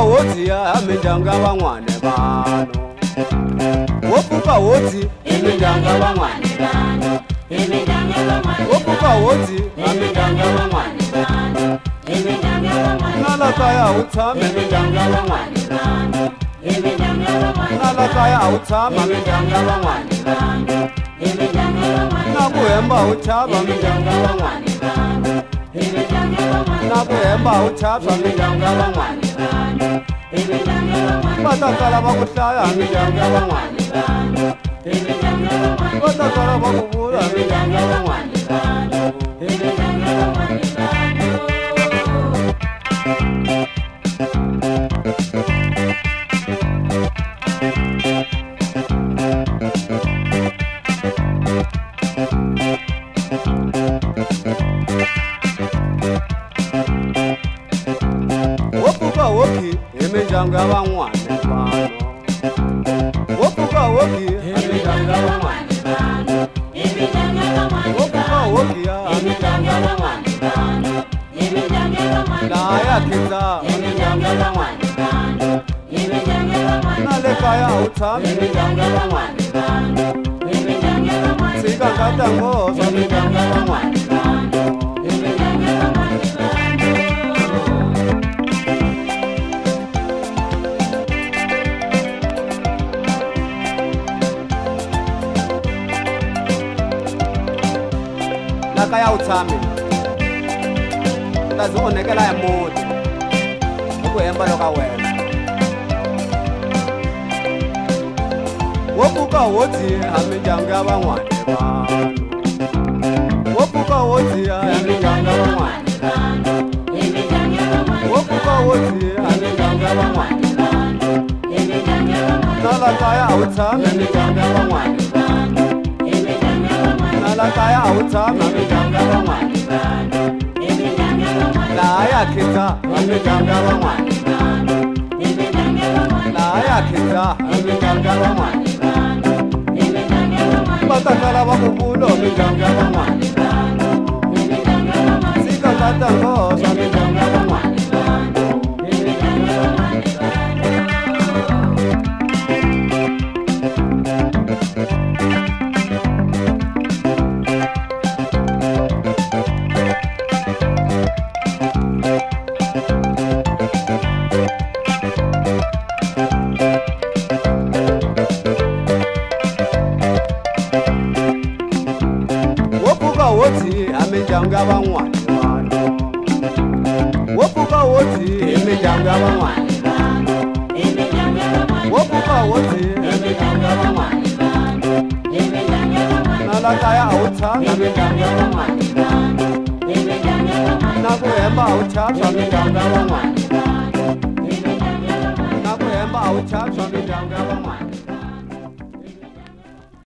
woti ya mindanga bangwane bano wopuka woti imindanga bangwane bano imindanga bangwane wopuka woti imindanga bangwane bano imindanga bangwane nala kaya utame imindanga bangwane bano imindanga bangwane nala kaya utama imindanga bangwane bano imindanga bangwane nakuhemba uchaba imindanga bangwane bano imindanga bangwane nakuhemba uchaba imindanga bangwane bano imindanga bangwane batakala bakuhlaya imindanga bangwane bano imindanga bangwane batakala bakubula imindanga bangwane bano imindanga bangwane bano wopuka woki imindanga bangwane bano wopuka woki imindanga bangwane bano imindanga bangwane wopuka woki ya imindanga bangwane bano imindanga bangwane laya kiza imindanga bangwane bano imindanga bangwane nale kaya utame imindanga bangwane bano imindanga bangwane sika ngatangoza imindanga bangwane bano imindanga bangwane bano lakaya utame ndazi onekela ya muti ukuhemba loka wena wopuka woti amindanga ya van'wane vanhu wopuka woti imindanga bangwane bano imindanga bangwane wopuka woti imindanga bangwane bano imindanga bangwane nala kaya awutshami imindanga bangwane bano imindanga bangwane nala kaya awutshami imindanga bangwane bano imindanga bangwane laha ya khidza imindanga bangwane bano imindanga bangwane laha ya khidza imindanga bangwane bano imindanga bangwane va ta kala va ku vulo imindanga bangwane bano imindanga bangwane sika nga ta ngoza imindanga bangwane bano imindanga bangwane bano wopuka woti amindyangu ya van'wana vanhu wopuka woti imindanga bangwane bano imindanga bangwane wopuka woti imindanga bangwane bano imindanga bangwane nala kaya awutshami imindanga bangwane bano imindanga bangwane na ku hemba awuchapsa imindanga bangwane bano imindanga bangwane na ku hemba awuchapsa imindanga bangwane